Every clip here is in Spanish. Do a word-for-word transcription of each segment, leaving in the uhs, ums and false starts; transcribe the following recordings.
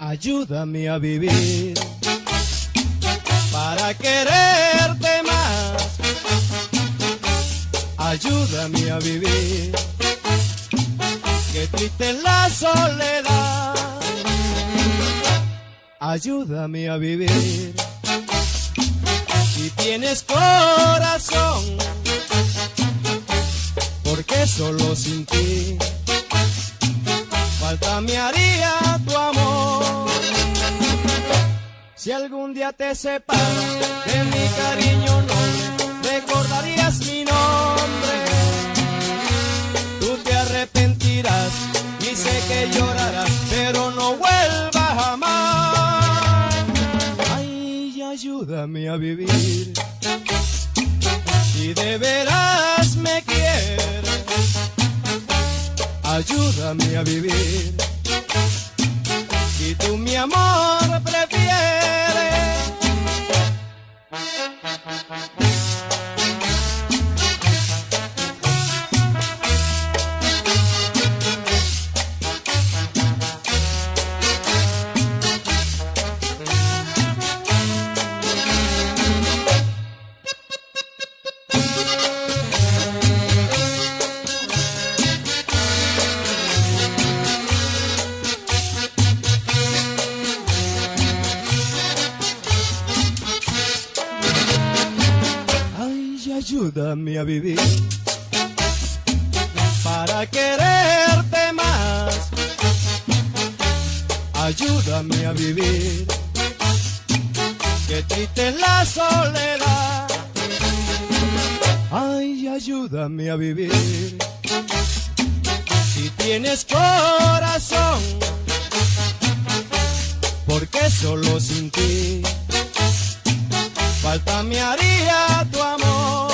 Ayúdame a vivir para quererte más. Ayúdame a vivir, que triste es la soledad. Ayúdame a vivir, si tienes corazón, porque solo sin ti falta me haría tu amor. Si algún día te separas de mi cariño noble, recordarías mi nombre. Tú te arrepentirás y sé que llorarás, pero no vuelvas jamás. Ay, ayúdame a vivir, si de veras me quieres. Ayúdame a vivir, si tú mi amor prefieres. Ayúdame a vivir para quererte más. Ayúdame a vivir, que triste es la soledad. Ay, ayúdame a vivir, si tienes corazón, porque solo sin ti falta me haría tu amor.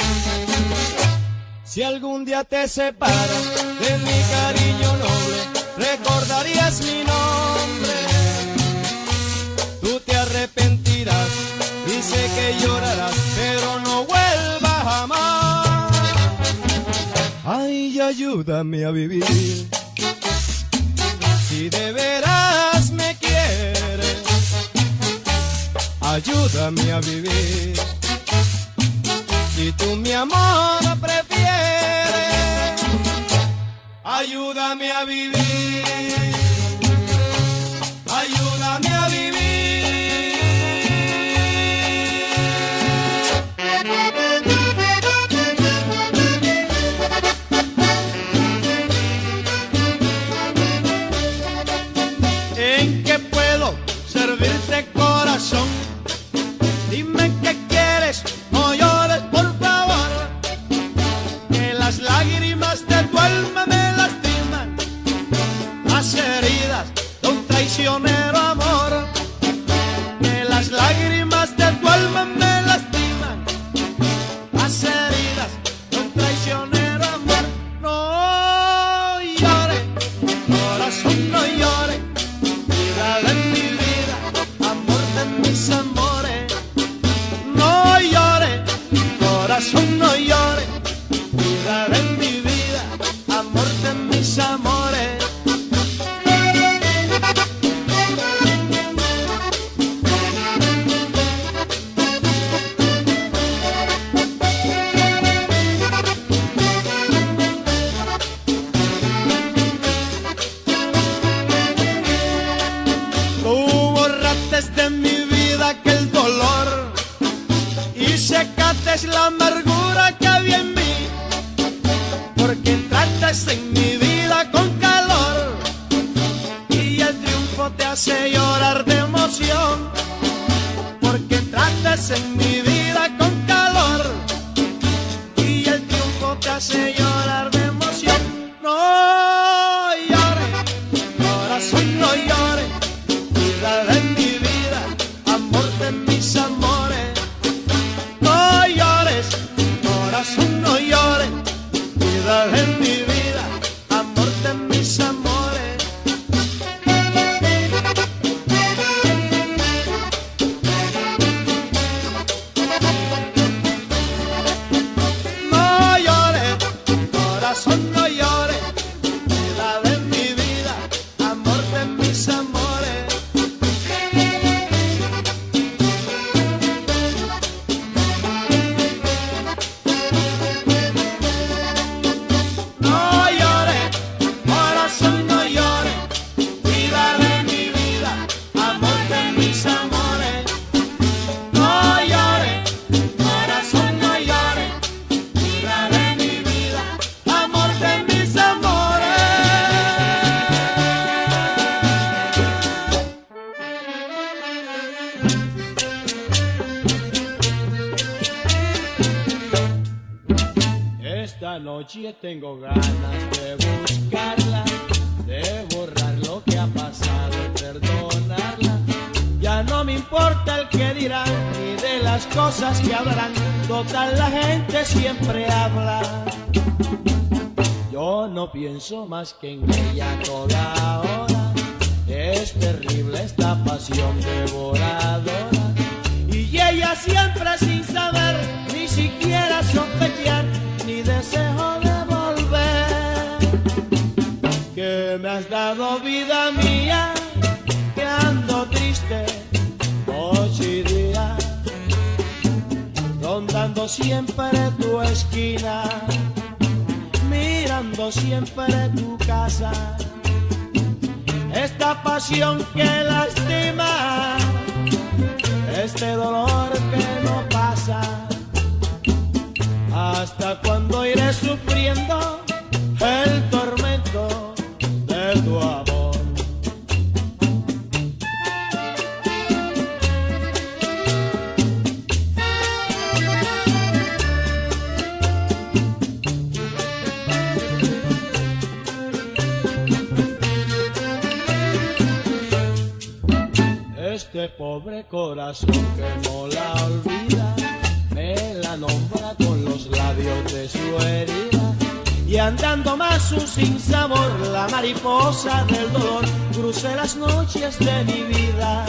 Si algún día te separas de mi cariño noble, recordarías mi nombre. Tú te arrepentirás y sé que llorarás, pero no vuelvas jamás. Ay, ayúdame a vivir, si de veras me quieres. Ayúdame a vivir, si tú mi amor prefieres. Ayúdame a vivir, ayúdame a vivir. ¿En qué puedo servirte, corazón? Dime qué quieres, no llores por favor, que las lágrimas de tu alma me lastiman, las heridas de un traicionero amor, que las lágrimas de tu alma me lastiman, las heridas de un traicionero amor. No llores, corazón, no llores, vida de mi vida, amor de mis amores. No llores, corazón, no llores, vida de mi vida, amor de mis amores. Tú borraste de mi vida aquel dolor y secaste la amargura que había en mí, porque entraste en mi vida con calor y el triunfo te hace llorar de emoción, porque entraste en mi vida con calor y el triunfo te hace llorar de emoción. No llores, corazón, no llores, vida de mi vida, amor de mis amores. No llores, corazón, no llores, vida de mi vida, amor de mis amores. No llores, corazón, no llores, vida de mi vida, amor de mis amores. noche tengo ganas de buscarla, de borrar lo que ha pasado y perdonarla. Ya no me importa el que dirán, ni de las cosas que hablarán, total la gente siempre habla. Yo no pienso más que en ella toda hora, es terrible esta pasión devoradora. Y ella siempre sin saber, ni siquiera sospechar, ni deseo de volver. Que me has dado vida mía, que ando triste noche y día, rondando siempre tu esquina, mirando siempre tu casa. Esta pasión que lastima, este dolor que no pasa. ¿Hasta cuando iré sufriendo el tormento de tu amor? Este pobre corazón que no la olvida, me la nombra con los labios de su herida. Y andando más un sinsabor, la mariposa del dolor, crucé las noches de mi vida.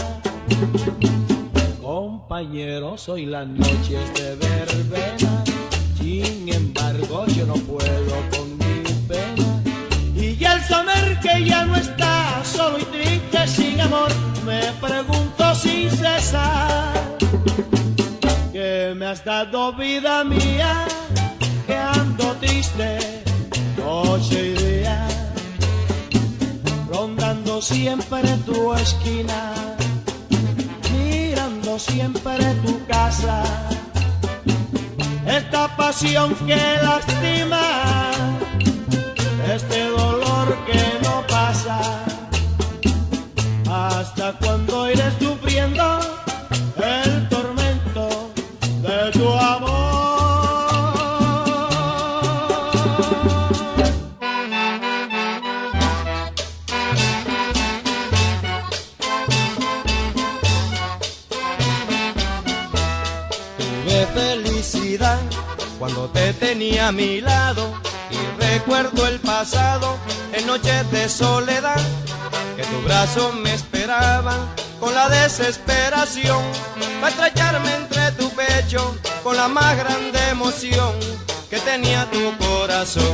Compañeros, hoy las noches de verbena, sin embargo yo no puedo con mi pena. Y ya el saber que ya no está, solo y triste sin amor, me pregunto sin cesar. Que me has dado vida mía, que ando triste noche y día, rondando siempre tu esquina, mirando siempre tu casa. Esta pasión que lastima, este dolor que no pasa. ¿Hasta cuando iré sufriendo el tormento de tu amor? Tuve felicidad cuando te tenía a mi lado, y recuerdo el pasado en noches de soledad, que tu brazo me esperaba con la desesperación, para estrellarme entre tu pecho con la más grande emoción que tenía tu corazón.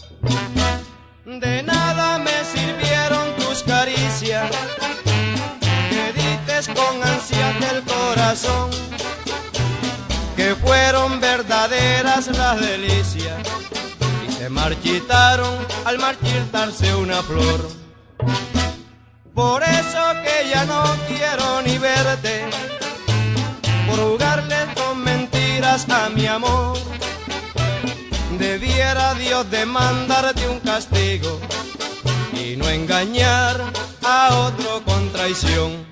De nada me sirvieron tus caricias, que dices con ansias del corazón, que fueron verdaderas las delicias, y se marchitaron al marchitarse una flor. Por eso que ya no quiero ni verte, por jugarle con mentiras a mi amor. Debiera Dios demandarte un castigo y no engañar a otro con traición.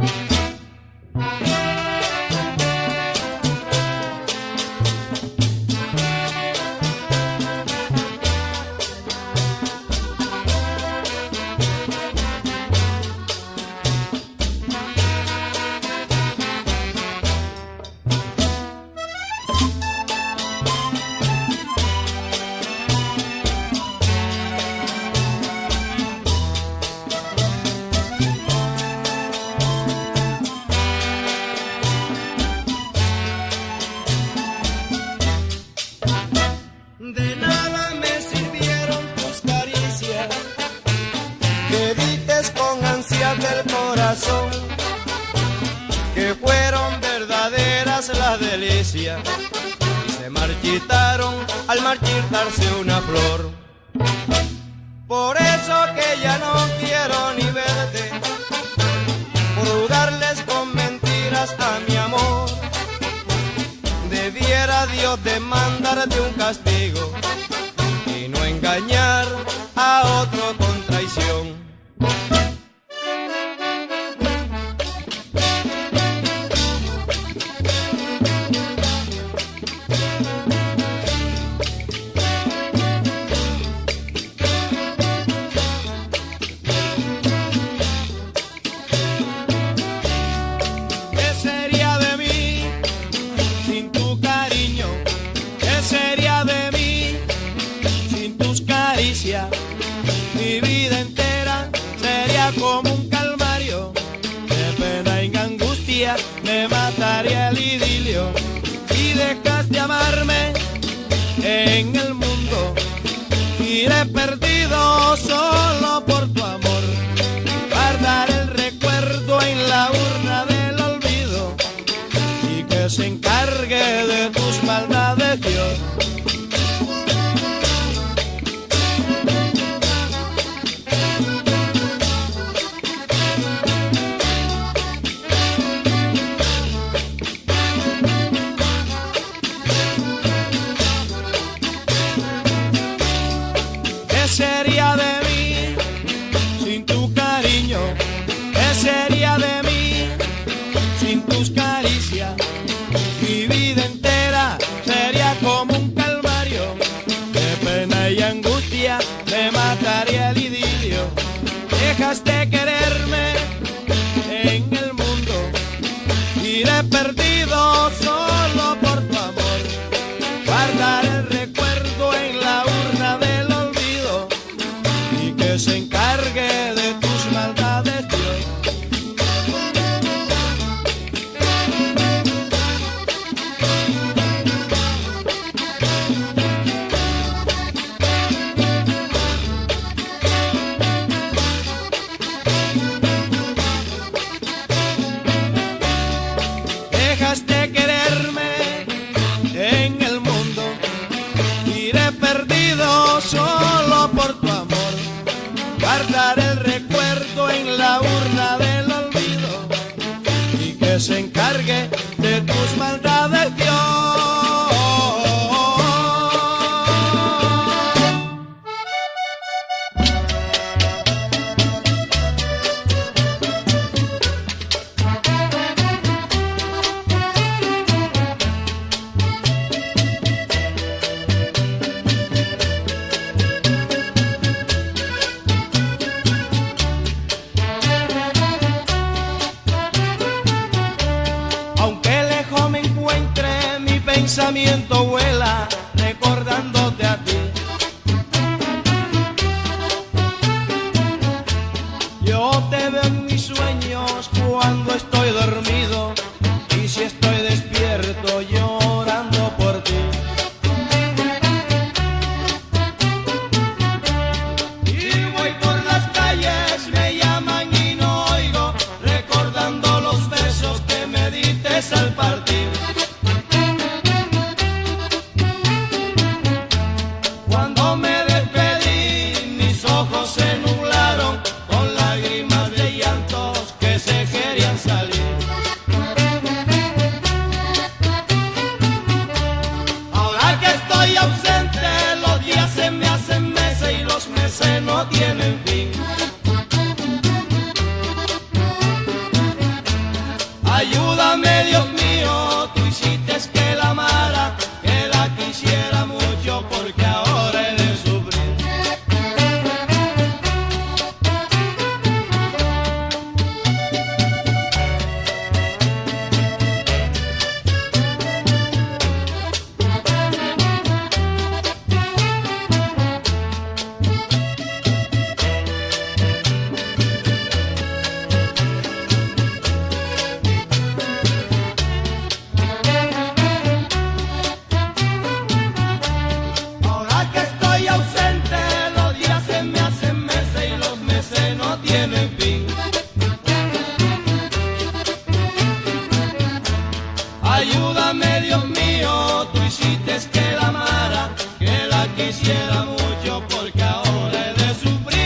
De nada me sirvieron tus caricias, que dices con ansias del corazón, que fueron verdaderas las delicias, y se marchitaron al marchitarse una flor. Por eso que ya no quiero ni verte, por jugarles con mentiras a mi amor. Debiera Dios demandarte un castigo y no engañar a otro con traición. como un calvario, de pena y angustia me mataría el idilio. Si dejas de amarme en el mundo, iré perdido solo por tu amor. Guardar el recuerdo en la urna del olvido y que se encargue de tus maldades Dios. ¿Qué sería de mí sin tu cariño? ¿Qué sería de mí sin tus caricias? Mi vida entera sería como un calvario, de pena y angustia me mataría el idilio. Dejas de quererme en el mundo, iré perdido solo por tu amor. Guardar el recuerdo en la urna del olvido y que se encargue de tus maldades Dios. Dejas de quererme en el mundo, iré perdido solo por tu amor. Guardar el recuerdo en la urna del olvido y que se encargue de tus maldades Dios. Aunque lejos me encuentre, mi pensamiento vuela recordándote a ti. Yo te veo en mis sueños cuando estoy dormido y si estoy despierto llorando por ti. Y voy por las calles, me llaman y no oigo, recordando los besos que me diste al partir. Cuando me despedí, mis ojos se nublaron con lágrimas de llantos que se querían salir. Ahora que estoy ausente, los días se me hacen meses y los meses no tienen fin. Ayúdame, Dios mío, tú hiciste que la amara, que la quisiera mucho porque ahora he de sufrir. Ahora que estoy ausente, los días se me hacen meses y los meses no tienen fin. Ayúdame, Dios mío, tú hiciste que la amara, que la quisiera mucho porque ahora he de sufrir.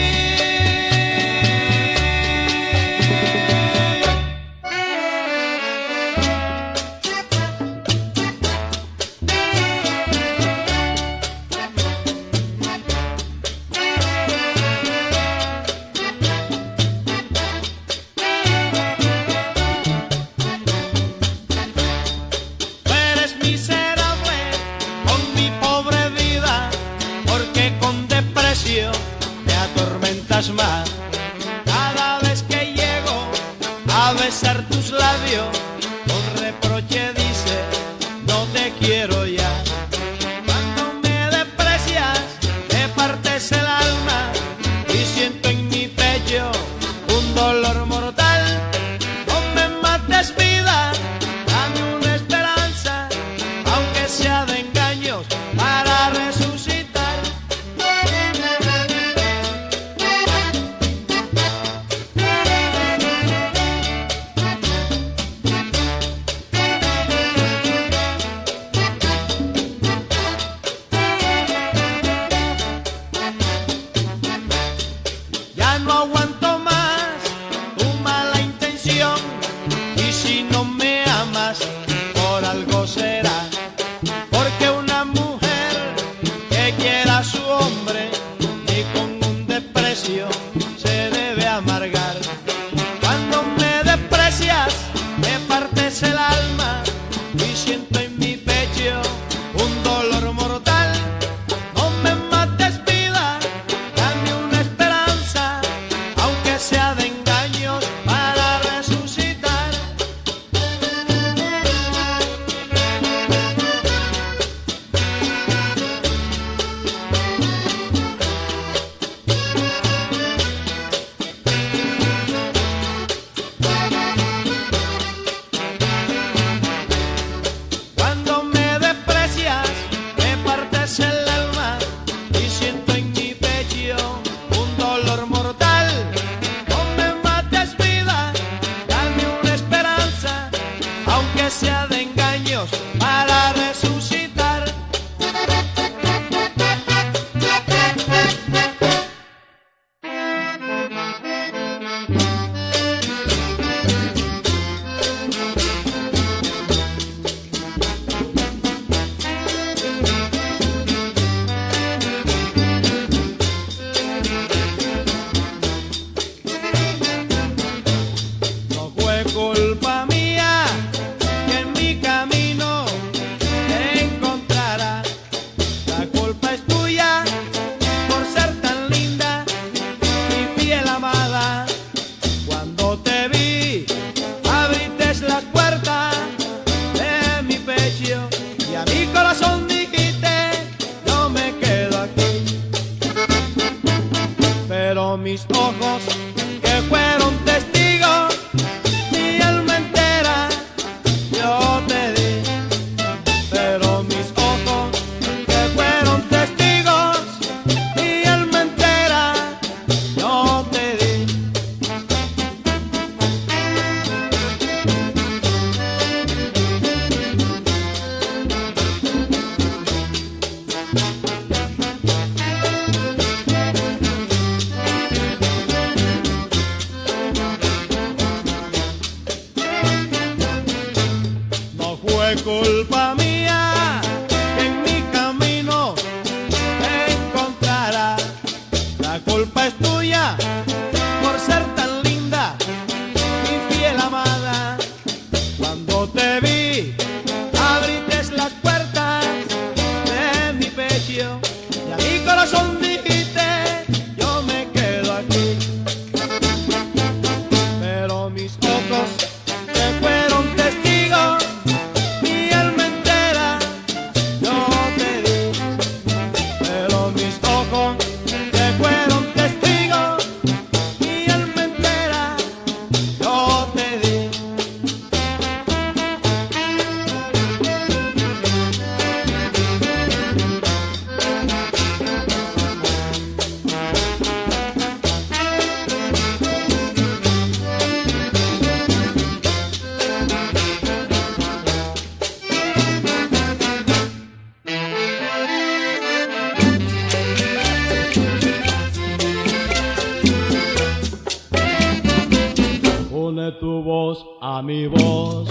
Eres miserable con mi pobre vida, porque con desprecio me atormentas más. Cada vez que llego a besar tus labios, con reproche dices, no te quiero ya. Cuando me desprecias, me partes el alma y siento en mi pecho un culpa mía que en mi camino me encontrara. La culpa es tuya por ser tan linda y fiel amada. Cuando te vi, abriste las puertas de mi pecho y a mi corazón dijiste, yo me quedo aquí. Pero mis ojos te fueron testigos, mi alma entera yo te di. Pero mis ojos te fueron testigos, mi alma entera yo te di. Une tu voz a mi voz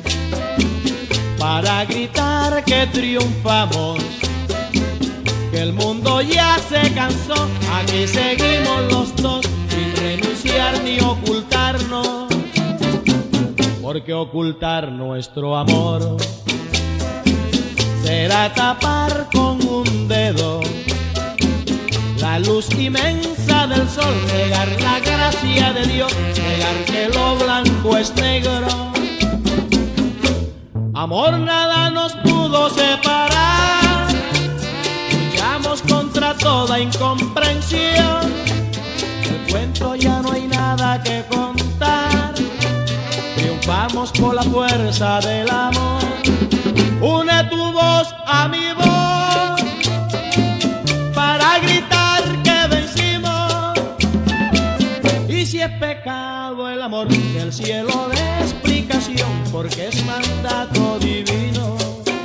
para gritar que triunfamos, que el mundo ya se cansó, aquí seguimos los dos sin renunciar ni ocultarnos, porque ocultar nuestro amor será tapar con un dedo la luz inmensa del sol, negar la gracia de Dios, negar que lo blanco es negro. Amor, nada nos pudo separar, luchamos contra toda incomprensión. El cuento ya no hay nada que contar, triunfamos por la fuerza del amor. Une tu voz a mi voz para gritar que vencimos. Y si es pecado el amor, del cielo de explicación, porque es mandato divino.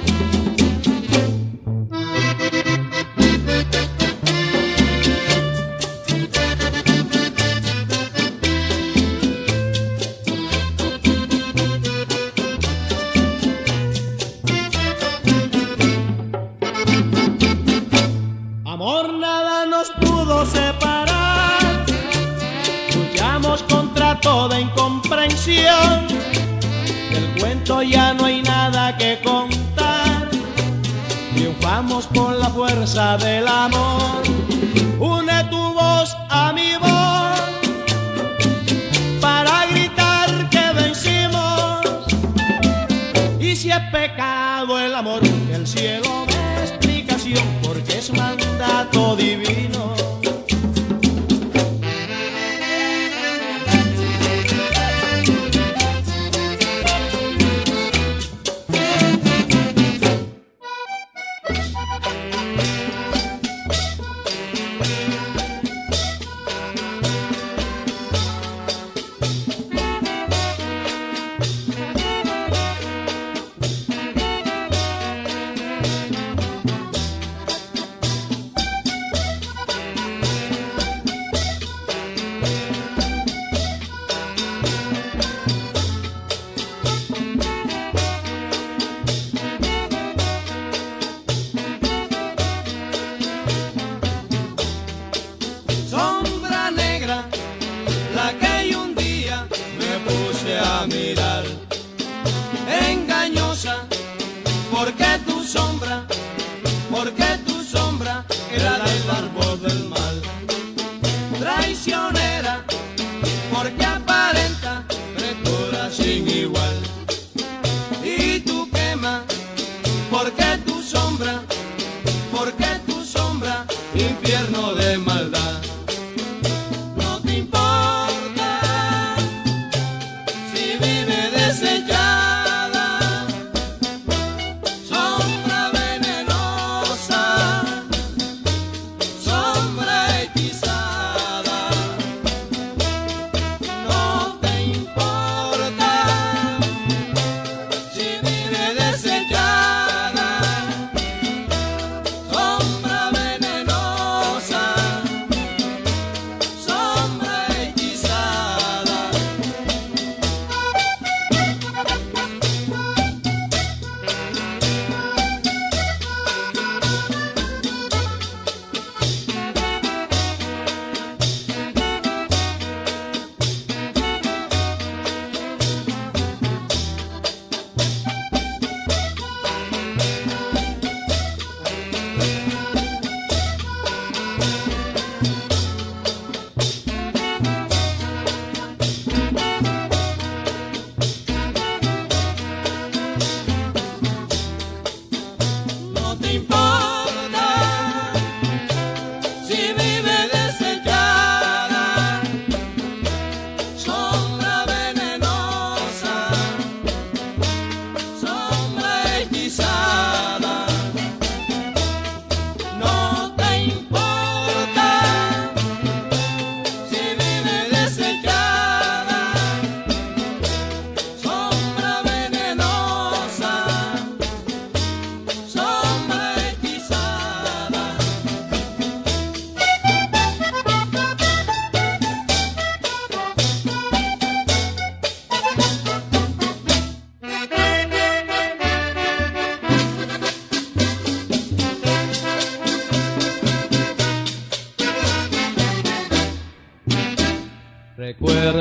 Amor, nada nos pudo separar, luchamos contra toda incomprensión. Del cuento ya no hay nada que contar, triunfamos por la fuerza del amor. Une tu voz a mi voz para gritar que vencimos. Y si es pecado el amor, el cielo dé explicación, porque es mandato divino. Sombra negra, la que un día me puse a mirar, engañosa, porque tu sombra, porque tu sombra era el árbol del mal. Traicionera, porque aparenta frescura sin igual. Y tú quema, porque tu sombra, porque tu sombra, infierno de maldad. No te importa si vive desechada, sombra venenosa, sombra hechizada. No te importa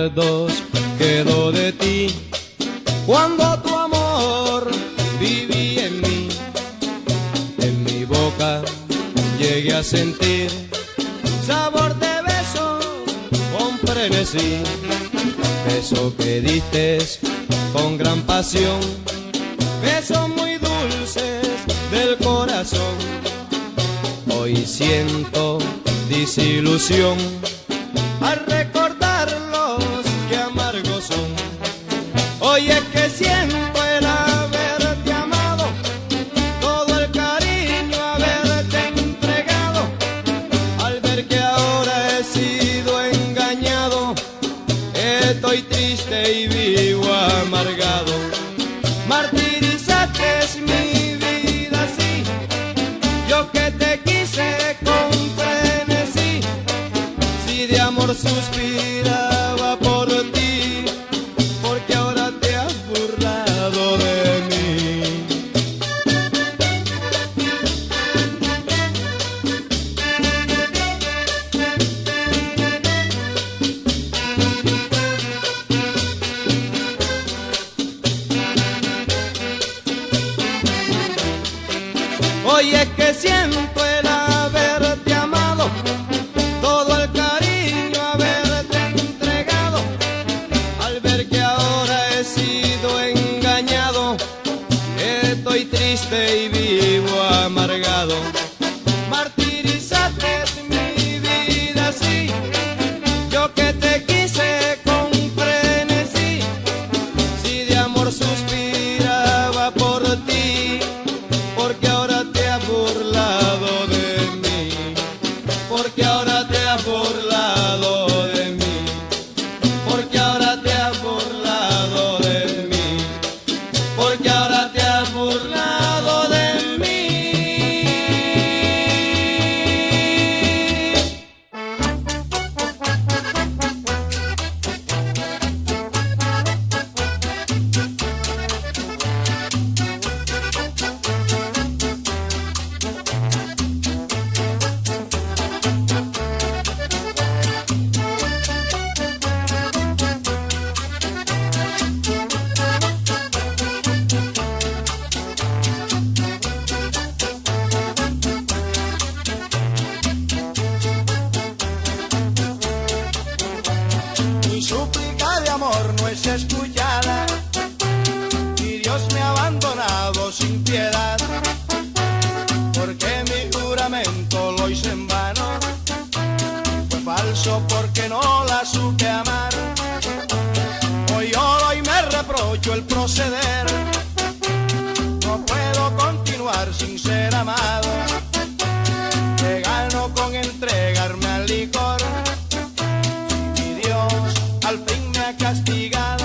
recuerdos quedó de ti. Cuando tu amor vivía en mí, en mi boca llegué a sentir sabor de besos con frenesí. Beso que diste con gran pasión, besos muy dulces del corazón. Hoy siento desilusión al recordarlos, que amargos son. Hoy es que siento el haberte amado, todo el cariño haberte entregado, al ver que ahora he sido engañado. Estoy triste y vivo amargado. Martirizaste mi vida así, yo que te quise con frenesí. Si de amor suspiraba por ti, porque ahora te has burlado de mí. Hoy es que siento el haberte amado, todo el cariño haberte entregado, al ver que ahora he sido engañado. Estoy triste y vivo amargado. Martirizaste mi vida así, yo que te quise con frenesí. Si de amor suspiraba por ti, porque ahora te has burlado de mí, porque ahora te has burlado de mí, porque ahora te has burlado de mí, porque ahora te has burlado de mí. Mi súplica de amor no es escuchada, y Dios me ha abandonado sin piedad, porque mi juramento lo hice en vano. Fue falso porque no la supe amar. Hoy lloro y me reprocho el proceder. No puedo continuar sin ser amado. Te gano con entregarme al licor. Mi Dios al fin me ha castigado.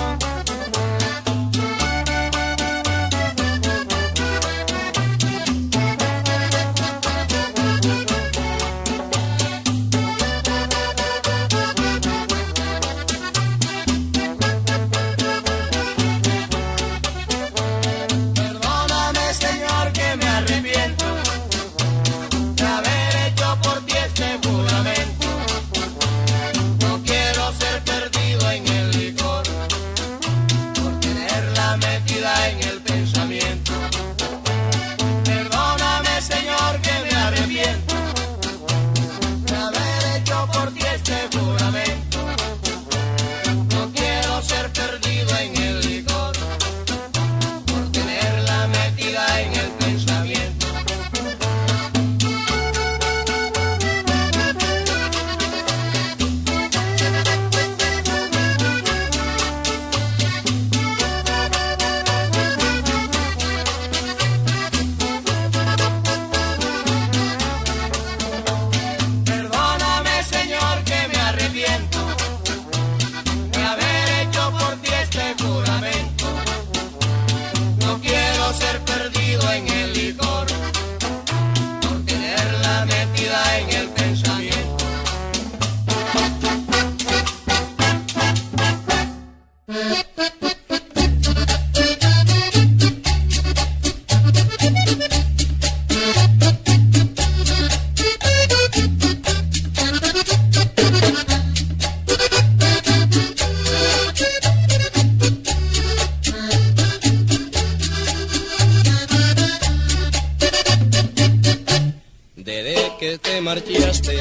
marchaste,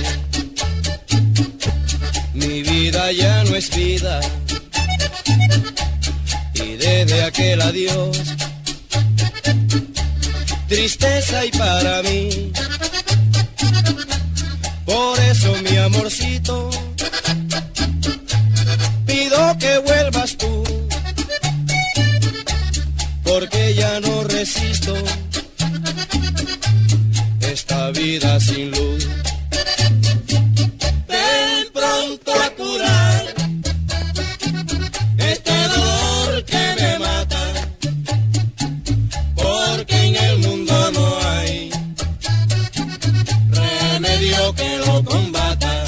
mi vida ya no es vida, y desde aquel adiós, tristeza hay para mí. Por eso, mi amorcito, pido que vuelvas tú, porque ya no resisto esta vida sin luz. Ven pronto a curar este dolor que me mata, porque en el mundo no hay remedio que lo combata.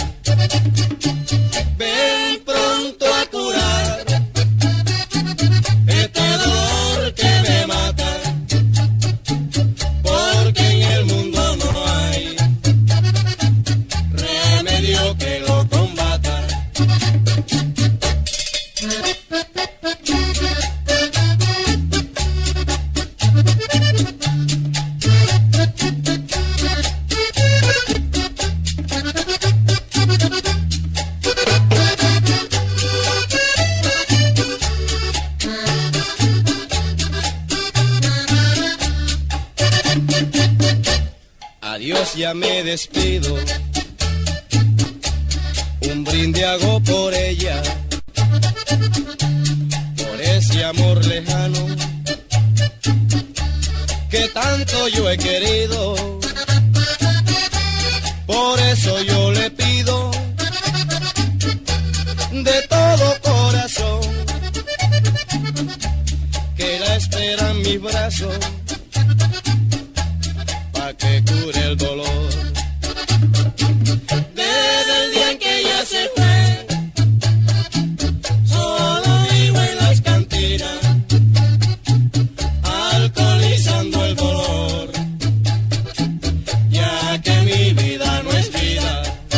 Ven pronto a curar este dolor que me mata, porque en el mundo no hay remedio que lo combata. Adiós, ya me despido, un brindis hago por ella, por ese amor lejano que tanto yo he querido. Por eso yo le pido de todo corazón que la espera en mis brazos, pa' que cure el dolor. Desde el día en que ella se fue, solo vivo en las cantinas, alcoholizando el dolor, ya que mi vida no es vida.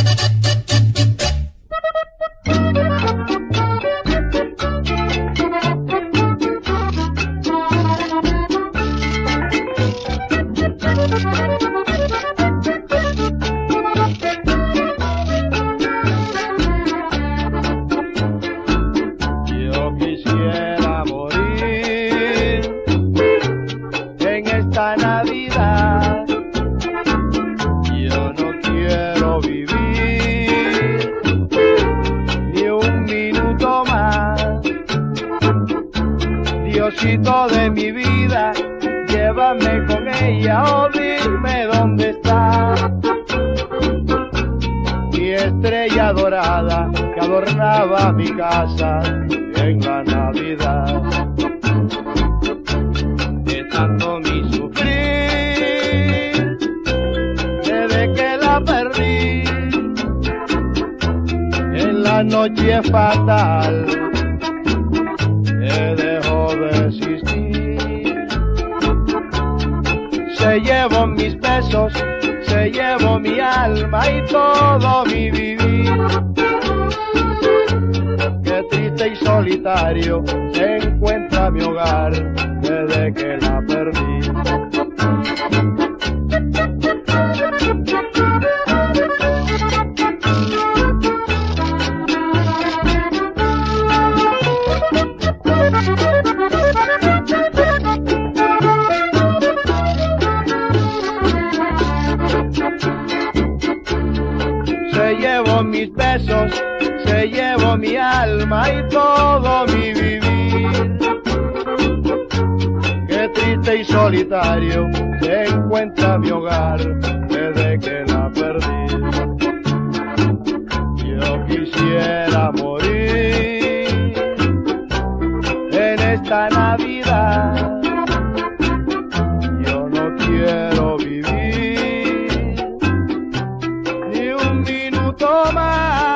De mi vida, llévame con ella o dime dónde está mi estrella dorada que adornaba mi casa en la Navidad. De tanto mi sufrir, desde que la perdí, en la noche fatal dejó de existir. Se llevó mis besos, se llevó mi alma y todo mi vivir. Qué triste y solitario se encuentra mi hogar desde que la perdí. Se llevó mis besos, se llevó mi alma y todo mi vivir. Qué triste y solitario se encuentra mi hogar desde que la perdí. Yo quisiera morir en esta Navidad. Yo no quiero vivir ni un minuto más.